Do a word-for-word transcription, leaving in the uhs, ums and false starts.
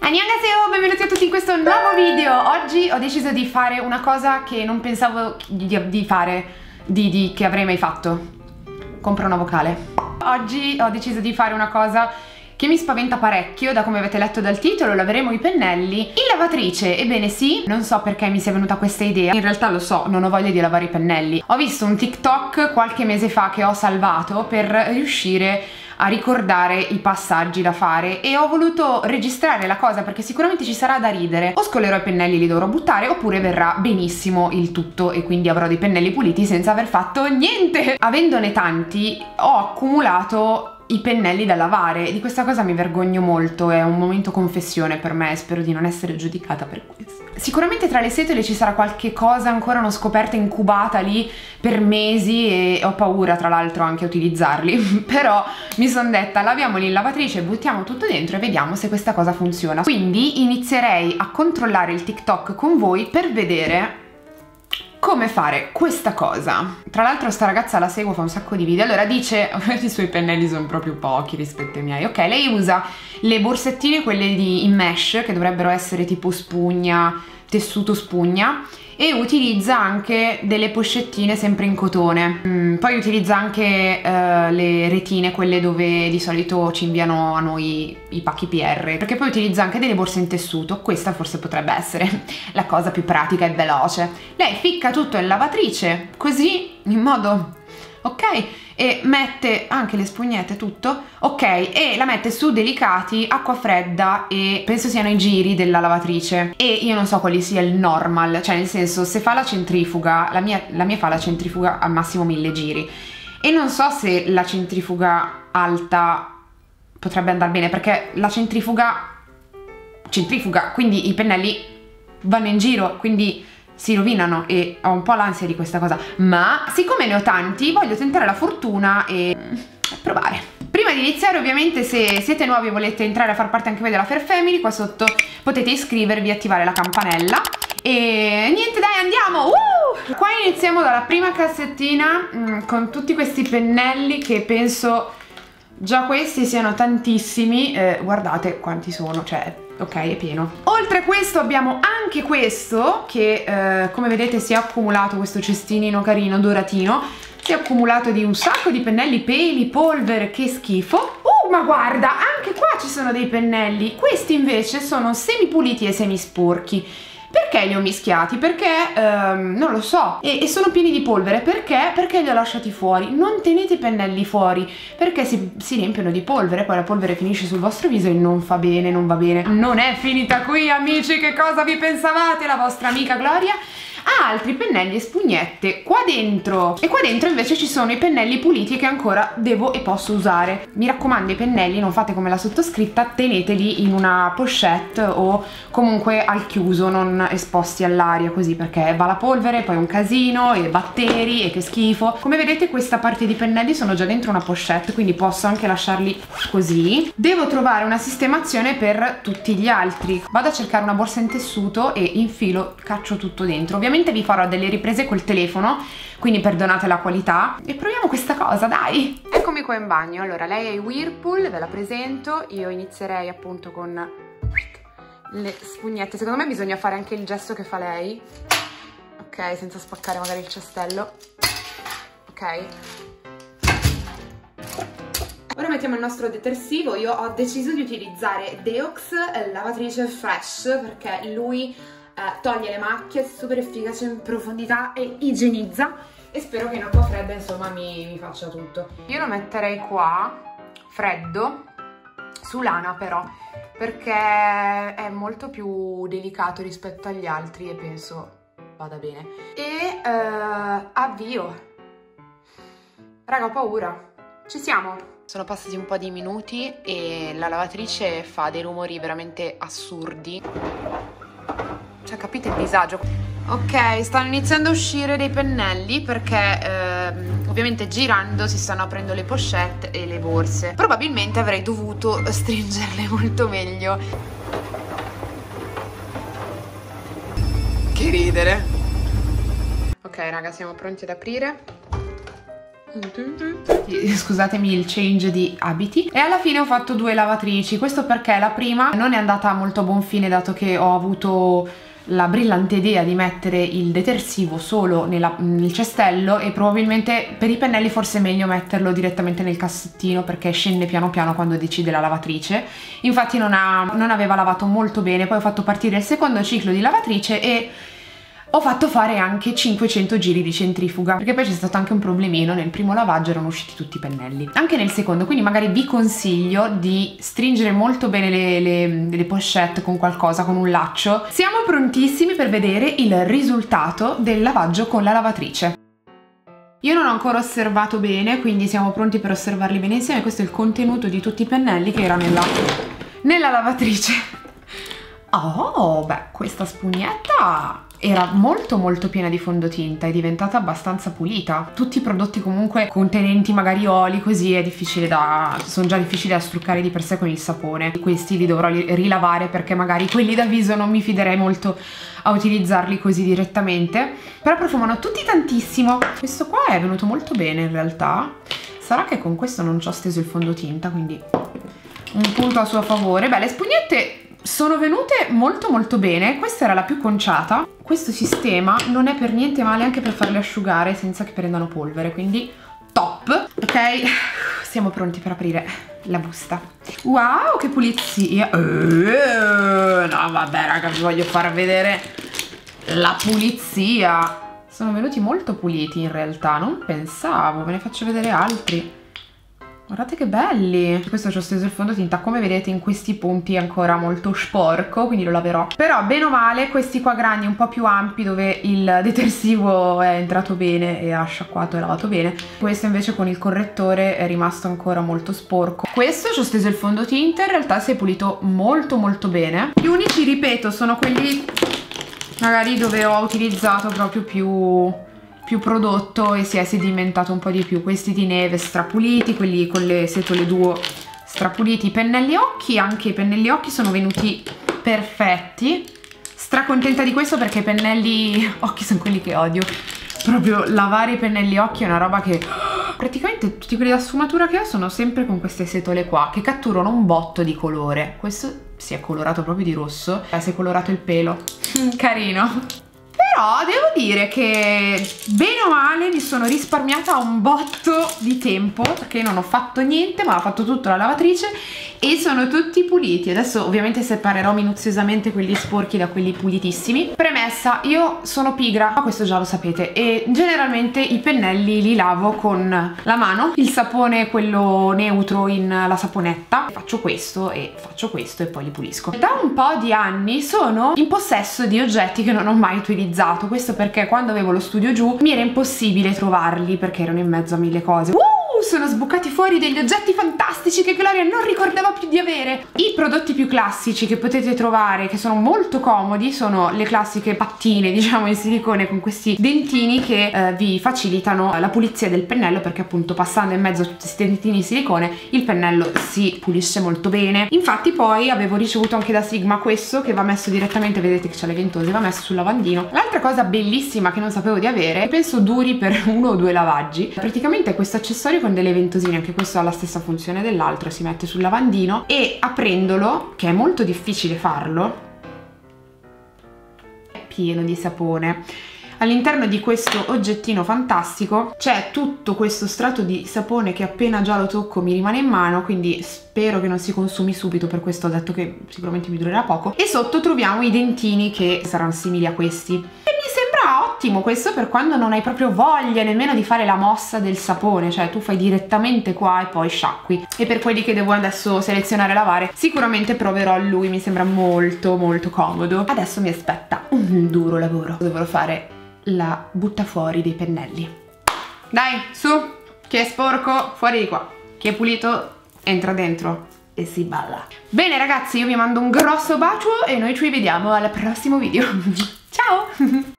Annyeonghaseyo, benvenuti a tutti in questo nuovo video. Oggi ho deciso di fare una cosa che non pensavo di, di fare, di, di, che avrei mai fatto. Compro una vocale. Oggi ho deciso di fare una cosa che mi spaventa parecchio, da come avete letto dal titolo, laveremo i pennelli in lavatrice. Ebbene sì, non so perché mi sia venuta questa idea, in realtà lo so, non ho voglia di lavare i pennelli. Ho visto un TikTok qualche mese fa che ho salvato per riuscire a ricordare i passaggi da fare e ho voluto registrare la cosa perché sicuramente ci sarà da ridere. O scolerò i pennelli e li dovrò buttare, oppure verrà benissimo il tutto e quindi avrò dei pennelli puliti senza aver fatto niente. Avendone tanti ho accumulato i pennelli da lavare. Di questa cosa mi vergogno molto, è un momento confessione per me, spero di non essere giudicata per questo. Sicuramente tra le setole ci sarà qualche cosa ancora non scoperta, incubata lì per mesi, e ho paura tra l'altro anche a utilizzarli. Però mi sono detta, laviamoli in lavatrice, buttiamo tutto dentro e vediamo se questa cosa funziona. Quindi inizierei a controllare il TikTok con voi per vedere come fare questa cosa. Tra l'altro sta ragazza la seguo, fa un sacco di video. Allora dice, i suoi pennelli sono proprio pochi rispetto ai miei. Ok, lei usa le borsettine, quelle di in mesh, che dovrebbero essere tipo spugna, tessuto spugna, e utilizza anche delle pochettine sempre in cotone. Mm, poi utilizza anche uh, le retine, quelle dove di solito ci inviano a noi i pacchi P R, perché poi utilizza anche delle borse in tessuto. Questa forse potrebbe essere la cosa più pratica e veloce. Lei ficca tutto in lavatrice, così, in modo... ok, e mette anche le spugnette, tutto, ok, e la mette su delicati, acqua fredda, e penso siano i giri della lavatrice. E io non so quali sia il normal, cioè nel senso, se fa la centrifuga, la mia, la mia fa la centrifuga al massimo mille giri, e non so se la centrifuga alta potrebbe andare bene, perché la centrifuga centrifuga, quindi i pennelli vanno in giro, quindi si rovinano, e ho un po' l'ansia di questa cosa. Ma siccome ne ho tanti, voglio tentare la fortuna e provare. Prima di iniziare, ovviamente, se siete nuovi e volete entrare a far parte anche voi della Fair Family, qua sotto potete iscrivervi e attivare la campanella. E niente, dai, andiamo! Uh! Qua iniziamo dalla prima cassettina mh, con tutti questi pennelli che penso già questi siano tantissimi. Eh, guardate quanti sono, cioè... ok, è pieno. Oltre a questo abbiamo anche questo che eh, come vedete si è accumulato, questo cestinino carino doratino, si è accumulato di un sacco di pennelli, peli, polvere, che schifo. Uh, ma guarda, anche qua ci sono dei pennelli. Questi invece sono semi puliti e semi sporchi. Perché li ho mischiati? Perché, ehm, non lo so, e, e sono pieni di polvere. Perché? Perché li ho lasciati fuori. Non tenete i pennelli fuori, perché si, si riempiono di polvere, poi la polvere finisce sul vostro viso e non fa bene, non va bene. Non è finita qui, amici, che cosa vi pensavate? La vostra amica Gloria ha altri pennelli e spugnette qua dentro, e qua dentro invece ci sono i pennelli puliti che ancora devo e posso usare. Mi raccomando, i pennelli non fate come la sottoscritta, teneteli in una pochette o comunque al chiuso, non esposti all'aria così, perché va la polvere, poi un casino e batteri e che schifo. Come vedete questa parte di pennelli sono già dentro una pochette, quindi posso anche lasciarli così. Devo trovare una sistemazione per tutti gli altri. Vado a cercare una borsa in tessuto e infilo, caccio tutto dentro. Ovviamente vi farò delle riprese col telefono, quindi perdonate la qualità, e proviamo questa cosa, dai! Eccomi qua in bagno. Allora, lei è i Whirlpool, ve la presento. Io inizierei appunto con le spugnette. Secondo me bisogna fare anche il gesto che fa lei, ok, senza spaccare magari il cestello. Ok, ora mettiamo il nostro detersivo. Io ho deciso di utilizzare Deox lavatrice Fresh perché lui eh, toglie le macchie, è super efficace in profondità e igienizza, e spero che in acqua fredda insomma mi, mi faccia tutto. Io lo metterei qua freddo, su lana però, perché è molto più delicato rispetto agli altri e penso vada bene. E eh, avvio. Raga, ho paura. Ci siamo. Sono passati un po' di minuti e la lavatrice fa dei rumori veramente assurdi. Cioè, capite il disagio? Ok, stanno iniziando a uscire dei pennelli perché ehm, ovviamente girando si stanno aprendo le pochette e le borse. Probabilmente avrei dovuto stringerle molto meglio. Che ridere. Ok raga, siamo pronti ad aprire. Scusatemi il change di abiti. E alla fine ho fatto due lavatrici. Questo perché la prima non è andata molto a buon fine, dato che ho avuto la brillante idea di mettere il detersivo solo nella, nel cestello, e probabilmente per i pennelli forse è meglio metterlo direttamente nel cassettino, perché scende piano piano quando decide la lavatrice. Infatti non, ha, non aveva lavato molto bene. Poi ho fatto partire il secondo ciclo di lavatrice e ho fatto fare anche cinquecento giri di centrifuga, perché poi c'è stato anche un problemino: nel primo lavaggio erano usciti tutti i pennelli, anche nel secondo. Quindi magari vi consiglio di stringere molto bene le, le, le pochette con qualcosa, con un laccio. Siamo prontissimi per vedere il risultato del lavaggio con la lavatrice. Io non ho ancora osservato bene, quindi siamo pronti per osservarli bene insieme. Questo è il contenuto di tutti i pennelli che era nella, nella lavatrice. Oh, beh, questa spugnetta era molto molto piena di fondotinta, è diventata abbastanza pulita. Tutti i prodotti comunque contenenti magari oli, così è difficile da, sono già difficili da struccare di per sé con il sapone. Questi li dovrò rilavare, perché magari quelli da viso non mi fiderei molto a utilizzarli così direttamente, però profumano tutti tantissimo. Questo qua è venuto molto bene in realtà. Sarà che con questo non ci ho steso il fondotinta, quindi un punto a suo favore. Beh, le spugnette sono venute molto molto bene. Questa era la più conciata. Questo sistema non è per niente male anche per farle asciugare senza che prendano polvere, quindi top. Ok, siamo pronti per aprire la busta. Wow, che pulizia. Uh, no vabbè raga, vi voglio far vedere la pulizia. Sono venuti molto puliti in realtà, non pensavo. Ve ne faccio vedere altri. Guardate che belli. Questo ci ho steso il fondotinta, come vedete in questi punti è ancora molto sporco, quindi lo laverò. Però bene o male questi qua grandi, un po' più ampi, dove il detersivo è entrato bene e ha sciacquato e lavato bene. Questo invece con il correttore è rimasto ancora molto sporco. Questo ci ho steso il fondotinta, in realtà si è pulito molto molto bene. Gli unici, ripeto, sono quelli magari dove ho utilizzato proprio più... più prodotto e si è sedimentato un po' di più. Questi di neve strapuliti, quelli con le setole duo strapuliti. I pennelli occhi, anche i pennelli occhi sono venuti perfetti. Stracontenta di questo, perché i pennelli occhi sono quelli che odio. Proprio lavare i pennelli occhi è una roba che... praticamente tutti quelli da sfumatura che ho sono sempre con queste setole qua, che catturano un botto di colore. Questo si è colorato proprio di rosso, eh, si è colorato il pelo. Carino. Però devo dire che bene o male mi sono risparmiata un botto di tempo, perché non ho fatto niente ma ho fatto tutto la lavatrice e sono tutti puliti. Adesso ovviamente separerò minuziosamente quelli sporchi da quelli pulitissimi. Premessa, io sono pigra, ma questo già lo sapete, e generalmente i pennelli li lavo con la mano, il sapone quello neutro in la saponetta. Faccio questo e faccio questo e poi li pulisco. Da un po' di anni sono in possesso di oggetti che non ho mai utilizzato. Questo perché quando avevo lo studio giù mi era impossibile trovarli, perché erano in mezzo a mille cose. Uh, sono sbucati fuori degli oggetti fantastici che Gloria non ricordava più di avere. I prodotti più classici che potete trovare, che sono molto comodi, sono le classiche pattine, diciamo, in silicone con questi dentini che eh, vi facilitano la pulizia del pennello, perché appunto passando in mezzo a tutti questi dentini di silicone il pennello si pulisce molto bene. Infatti poi avevo ricevuto anche da Sigma questo, che va messo direttamente, vedete che c'ha le ventose, va messo sul lavandino. L'altra cosa bellissima che non sapevo di avere, penso duri per uno o due lavaggi, praticamente è questo accessorio con delle ventosine. Anche questo ha la stessa funzione dell'altro, si mette sul lavandino e aprendolo, che è molto difficile farlo, è pieno di sapone. All'interno di questo oggettino fantastico c'è tutto questo strato di sapone che appena già lo tocco mi rimane in mano, quindi spero che non si consumi subito, per questo ho detto che sicuramente mi durerà poco. E sotto troviamo i dentini che saranno simili a questi. E mi sembra ottimo questo per quando non hai proprio voglia nemmeno di fare la mossa del sapone, cioè tu fai direttamente qua e poi sciacqui. E per quelli che devo adesso selezionare e lavare sicuramente proverò lui, mi sembra molto molto comodo. Adesso mi aspetta un duro lavoro, dovrò fare la butta fuori dei pennelli. Dai, su, chi è sporco fuori di qua, chi è pulito entra dentro e si balla. Bene ragazzi, io vi mando un grosso bacio e noi ci vediamo al prossimo video. Ciao!